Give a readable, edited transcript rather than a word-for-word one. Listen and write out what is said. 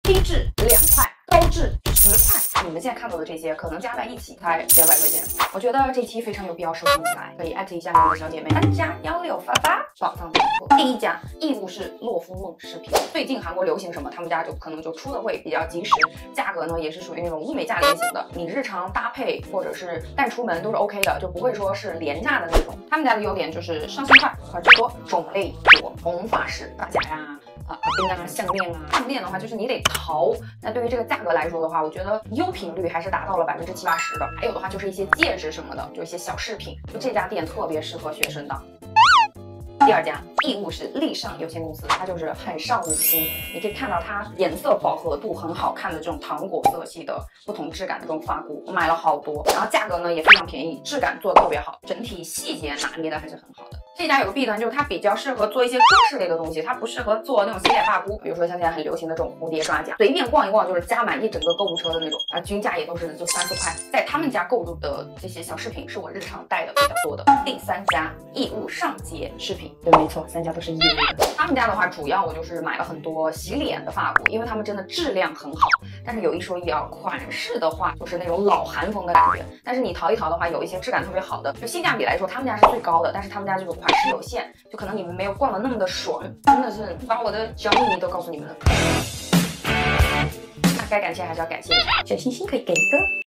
低至2块，高至10块。你们现在看到的这些，可能加在一起才几百块钱。我觉得这期非常有必要收听起来，可以艾特一下你们的小姐妹，3+1688，宝藏店铺。第一家义乌市洛夫梦饰品，最近韩国流行什么，他们家可能就出的会比较及时，价格呢也是属于那种物美价廉型的，你日常搭配或者是带出门都是 OK 的，就不会说是廉价的那种。他们家的优点就是上新快，款式多，种类多，红发饰、发夹呀。耳钉啊、项链啊，项链的话就是你得淘。那对于这个价格来说的话，我觉得优品率还是达到了70%、80%的。还有的话就是一些戒指什么的，就一些小饰品，就这家店特别适合学生党。第二家义乌市立尚有限公司，它就是很上五星，你可以看到它颜色饱和度很好看的这种糖果色系的不同质感的这种发箍，我买了好多，然后价格呢也非常便宜，质感做的特别好，整体细节拿捏的还是很好的。这家有个弊端，就是它比较适合做一些装饰类的东西，它不适合做那种系列发箍，比如说像现在很流行的这种蝴蝶抓夹，随便逛一逛就是加满一整个购物车的那种啊，均价也都是就3、4块。在他们家购入的这些小饰品是我日常带的比较多的。第三家义乌上洁饰品，对，没错，3家都是义乌的。他们家的话，主要我就是买了很多洗脸的发箍，因为他们真的质量很好，但是有一说一啊，款式的话就是那种老韩风的感觉，但是你淘一淘的话，有一些质感特别好的，就性价比来说，他们家是最高的，但是他们家这个款式有限，就可能你们没有逛的那么的爽，真的是把我的小秘密都告诉你们了。那该感谢还是要感谢一下，小心心可以给一个。